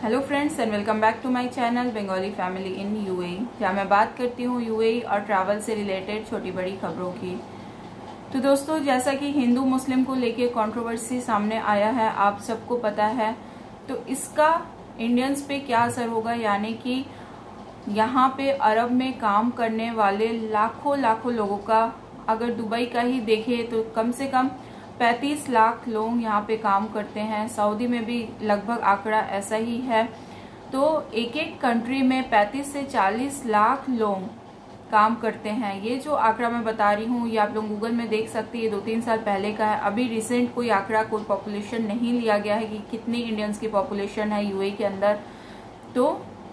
Hello friends and welcome back to my channel Bengali family in UAE, जहाँ मैं बात करती हूँ यूएई और ट्रैवल से रिलेटेड छोटी बड़ी खबरों की। तो दोस्तों, जैसा कि हिंदू मुस्लिम को लेके कंट्रोवर्सी सामने आया है, आप सबको पता है, तो इसका इंडियंस पे क्या असर होगा। यानी कि यहाँ पे अरब में काम करने वाले लाखों लाखों लोगों का, अगर दुबई का ही देखे तो कम से कम 35 लाख लोग यहाँ पे काम करते हैं। सऊदी में भी लगभग आंकड़ा ऐसा ही है। तो एक एक कंट्री में 35 से 40 लाख लोग काम करते हैं। ये जो आंकड़ा मैं बता रही हूँ ये आप लोग गूगल में देख सकते हैं। 2-3 साल पहले का है। अभी रिसेंट कोई आंकड़ा, कोई पॉपुलेशन नहीं लिया गया है कि कितनी इंडियंस की पॉपुलेशन है यूएई के अंदर। तो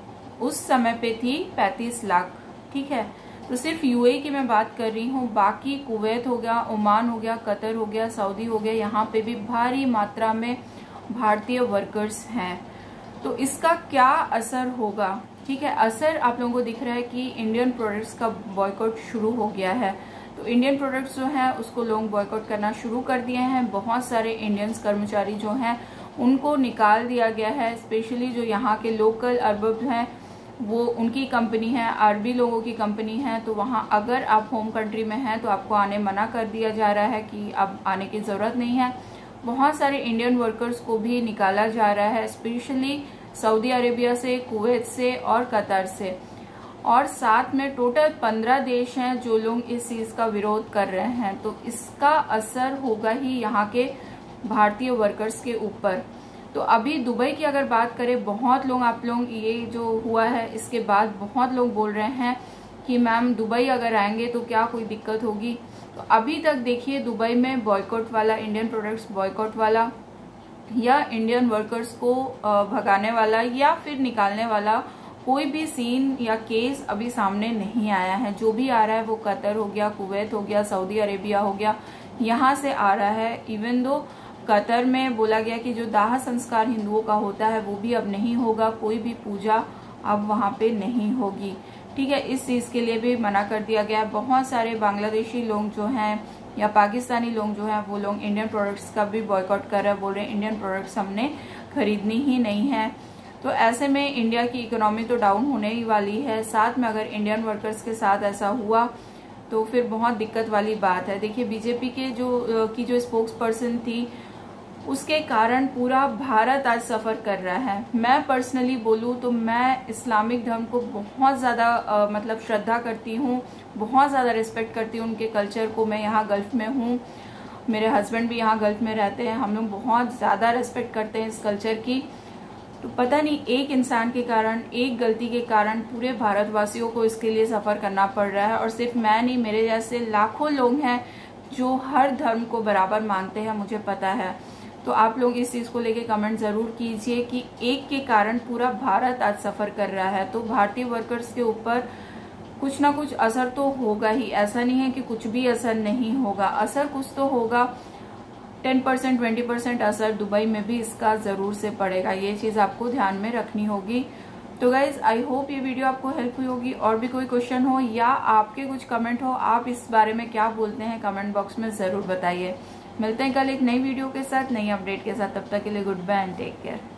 उस समय पे थी 35 लाख। ठीक है, तो सिर्फ यूएई की मैं बात कर रही हूँ। बाकी कुवैत हो गया, ओमान हो गया, कतर हो गया, सऊदी हो गया, यहाँ पे भी भारी मात्रा में भारतीय वर्कर्स हैं। तो इसका क्या असर होगा? ठीक है, असर आप लोगों को दिख रहा है कि इंडियन प्रोडक्ट्स का बॉयकॉट शुरू हो गया है। तो इंडियन प्रोडक्ट्स जो है उसको लोग बॉयकॉट करना शुरू कर दिए हैं। बहुत सारे इंडियंस कर्मचारी जो हैं उनको निकाल दिया गया है। स्पेशली जो यहाँ के लोकल अरब हैं, वो उनकी कंपनी है, अरबी लोगों की कंपनी है। तो वहाँ अगर आप होम कंट्री में हैं तो आपको आने मना कर दिया जा रहा है कि अब आने की ज़रूरत नहीं है। बहुत सारे इंडियन वर्कर्स को भी निकाला जा रहा है, स्पेशली सऊदी अरेबिया से, कुवैत से और कतर से। और साथ में टोटल 15 देश हैं जो लोग इस चीज़ का विरोध कर रहे हैं। तो इसका असर होगा ही यहाँ के भारतीय वर्कर्स के ऊपर। तो अभी दुबई की अगर बात करें, बहुत लोग, आप लोग ये जो हुआ है इसके बाद बहुत लोग बोल रहे हैं कि मैम दुबई अगर आएंगे तो क्या कोई दिक्कत होगी। तो अभी तक देखिए दुबई में बॉयकॉट वाला, इंडियन प्रोडक्ट्स बॉयकॉट वाला या इंडियन वर्कर्स को भगाने वाला या फिर निकालने वाला कोई भी सीन या केस अभी सामने नहीं आया है। जो भी आ रहा है वो कतर हो गया, कुवैत हो गया, सऊदी अरेबिया हो गया, यहाँ से आ रहा है। इवन दो कतर में बोला गया कि जो दाह संस्कार हिंदुओं का होता है वो भी अब नहीं होगा, कोई भी पूजा अब वहां पे नहीं होगी। ठीक है, इस चीज के लिए भी मना कर दिया गया। बहुत सारे बांग्लादेशी लोग जो हैं या पाकिस्तानी लोग जो हैं वो लोग इंडियन प्रोडक्ट्स का भी बॉयकॉट कर रहे हैं, बोल रहे हैं इंडियन प्रोडक्ट्स हमने खरीदनी ही नहीं है। तो ऐसे में इंडिया की इकोनॉमी तो डाउन होने ही वाली है। साथ में अगर इंडियन वर्कर्स के साथ ऐसा हुआ तो फिर बहुत दिक्कत वाली बात है। देखिए बीजेपी के जो स्पोक्स पर्सन थी, उसके कारण पूरा भारत आज सफर कर रहा है। मैं पर्सनली बोलूँ तो मैं इस्लामिक धर्म को बहुत ज़्यादा मतलब श्रद्धा करती हूँ, बहुत ज़्यादा रिस्पेक्ट करती हूँ उनके कल्चर को। मैं यहाँ गल्फ में हूँ, मेरे हस्बैंड भी यहाँ गल्फ में रहते हैं, हम लोग बहुत ज़्यादा रिस्पेक्ट करते हैं इस कल्चर की। तो पता नहीं एक इंसान के कारण, एक गलती के कारण पूरे भारतवासियों को इसके लिए सफ़र करना पड़ रहा है। और सिर्फ मैं नहीं, मेरे जैसे लाखों लोग हैं जो हर धर्म को बराबर मानते हैं, मुझे पता है। तो आप लोग इस चीज़ को लेके कमेंट ज़रूर कीजिए कि एक के कारण पूरा भारत आज सफ़र कर रहा है। तो भारतीय वर्कर्स के ऊपर कुछ ना कुछ असर तो होगा ही। ऐसा नहीं है कि कुछ भी असर नहीं होगा, असर कुछ तो होगा। 10% 20% असर दुबई में भी इसका ज़रूर से पड़ेगा। ये चीज़ आपको ध्यान में रखनी होगी। तो गाइज आई होप ये वीडियो आपको हेल्प हुई होगी। और भी कोई क्वेश्चन हो या आपके कुछ कमेंट हो, आप इस बारे में क्या बोलते हैं कमेंट बॉक्स में ज़रूर बताइए। मिलते हैं कल एक नई वीडियो के साथ, नई अपडेट के साथ। तब तक के लिए goodbye and take care.